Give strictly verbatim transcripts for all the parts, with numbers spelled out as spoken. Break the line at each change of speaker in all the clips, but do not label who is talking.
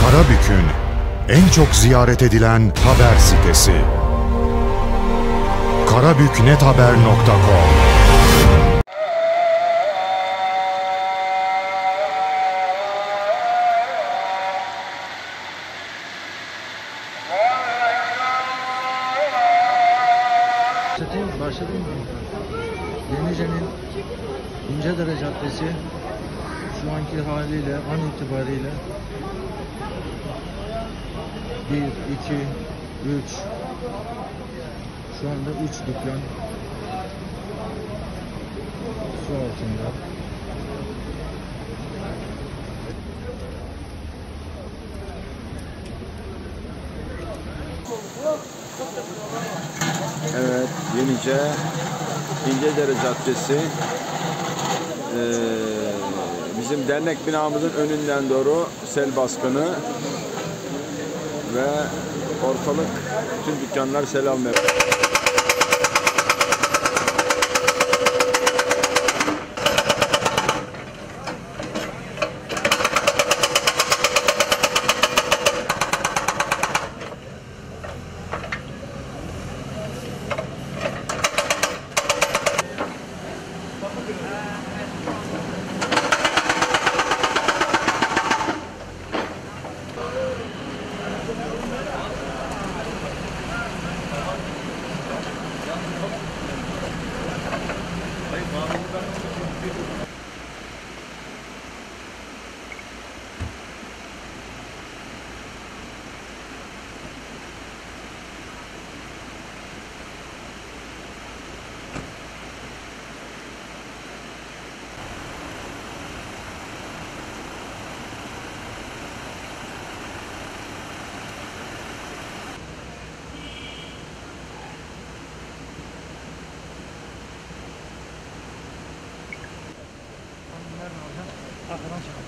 Karabük'ün en çok ziyaret edilen haber sitesi karabüknethaber nokta com.
Başladım mı? Yenice'nin İncedere Caddesi şu anki haliyle an itibariyle bir, iki, üç, şu anda üç dükkan su altında.
Evet, Yenice, İncedere Caddesi, ee, bizim dernek binamızın önünden doğru sel baskını ve ortalık, tüm dükkanlar sel almaya.
Arkadan çıkalım.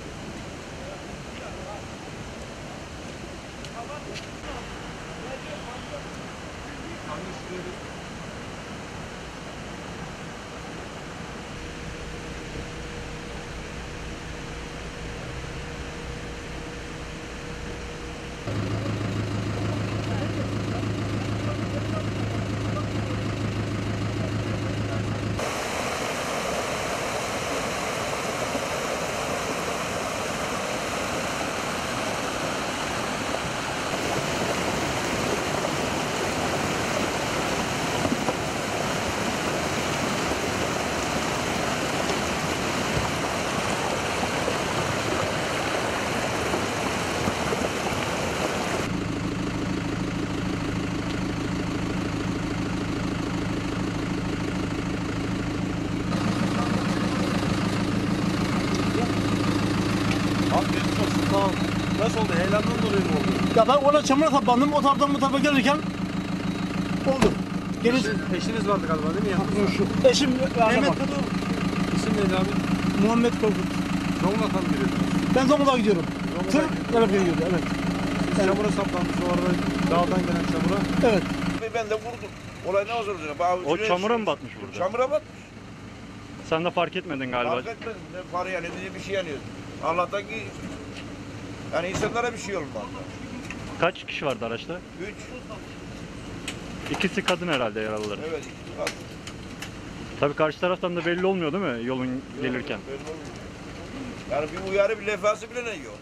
Tamam. Nasıl oldu? Heyelandan dolayı mı oldu?
Ya ben orada çamura saplandım. O taraftan bu tarafa gelirken oldu. Geniş...
Peşin, peşiniz vardı galiba değil mi? Yanınızda?
Şu eşim
Mehmet Kudu. İsim neydi abi?
Muhammed Korkut.
Zonguldak'tan mı gidiyordunuz?
Ben Zonguldak'a gidiyorum. Tır tarafına gidiyordu, evet.
Siz
Evet.
çamura saplandınız. O arada dağdan gelen çamura.
Evet.
Ben de vurdum. Olay ne olacak?
O çamura mı batmış burada?
Çamura batmış.
Sen de fark etmedin galiba.
Fark etmedim. Ne farı yani diye bir şey yanıyor. Allah'tan ki yani insanlara bir şey olmaz.
Kaç kişi vardı araçta?
Üç.
İkisi kadın herhalde yaralıları.
Evet. Bak.
Tabii karşı taraftan da belli olmuyor değil mi yolun gelirken?
Belli olmuyor. Yani bir uyarı, bir lefası bile ne yok.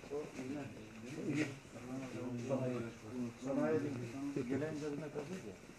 Sanayi gelen üzerine kazıyor ya.